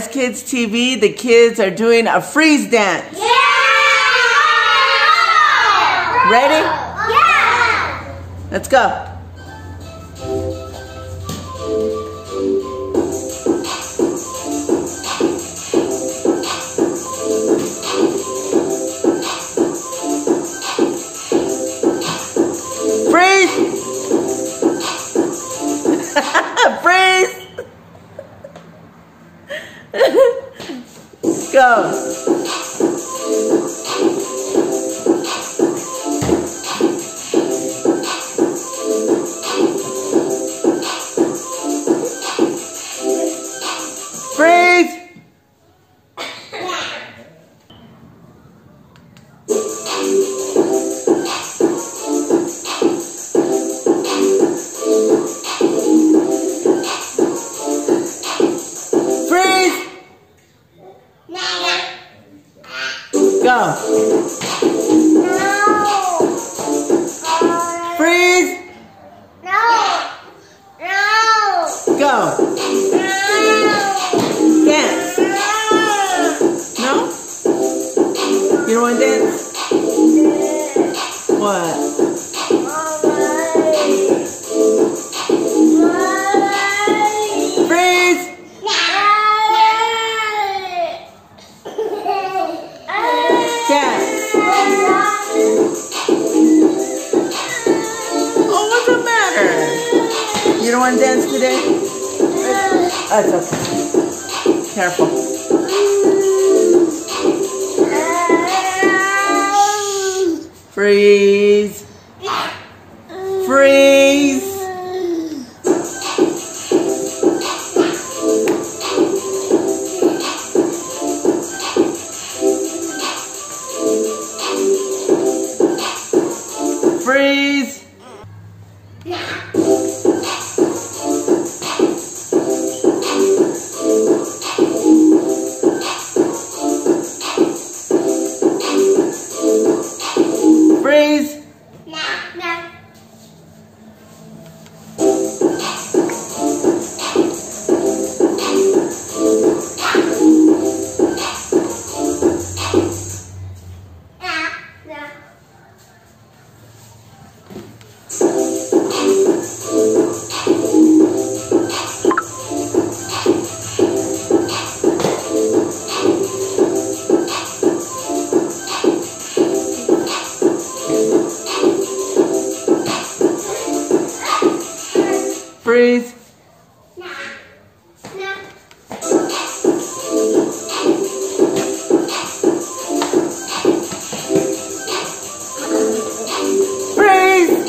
REz KIDz TV, the kids are doing a freeze dance. Yeah! Ready? Yeah! Let's go. Freeze! Freeze! Go. Freeze! Freeze! Go. Freeze! Go. Dance. No? You don't want to dance? What? Freeze! Dance. Oh, what's the matter? You don't want to dance today? That's okay. Careful. Freeze. Freeze. Freeze. Freeze. Freeze. Freeze.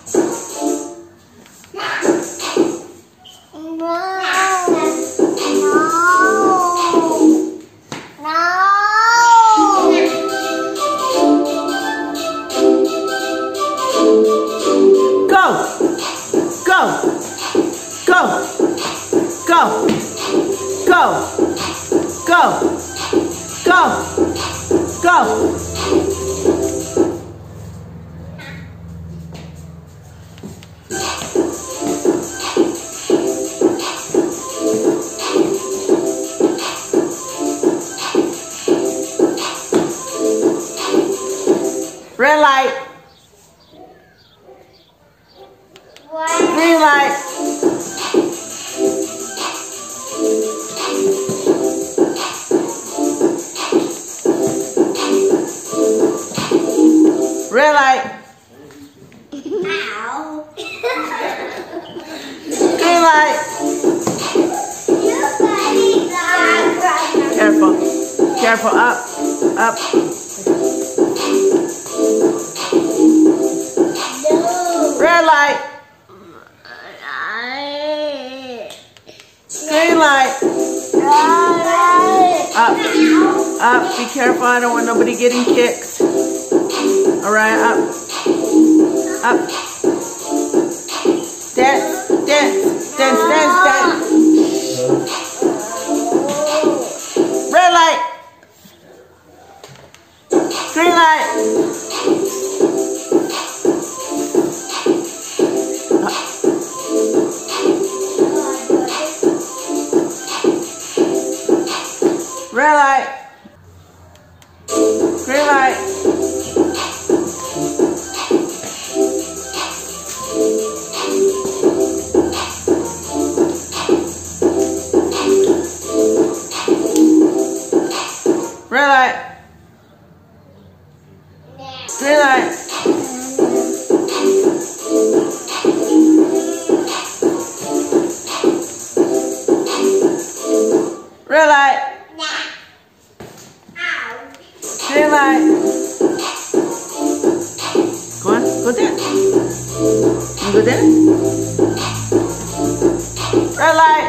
Go. Go. Go, go, go, go, go, go. Red light. Green light. Red light. Ow. Green light. Careful. Careful. Up. Up. Red light. Green light. Up. Up. Be careful. I don't want nobody getting kicked. All right. Up. Up. Dance. Dance. Dance. Dance. Dance. Red light. Green light. Green light. Red light. Green light. Red light. Green light. Go on, go there. You go there. Red light.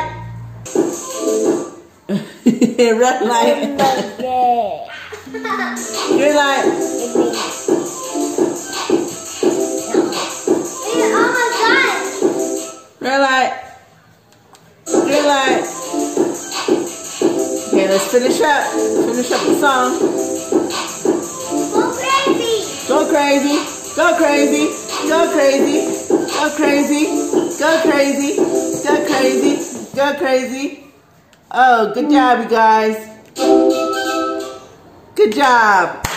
Red light. Green light. Red light. Green light. Okay, let's finish up. Finish up the song. Go crazy. Go crazy. Go crazy. Go crazy. Go crazy. Go crazy. Go crazy. Oh, good job, you guys. Good job.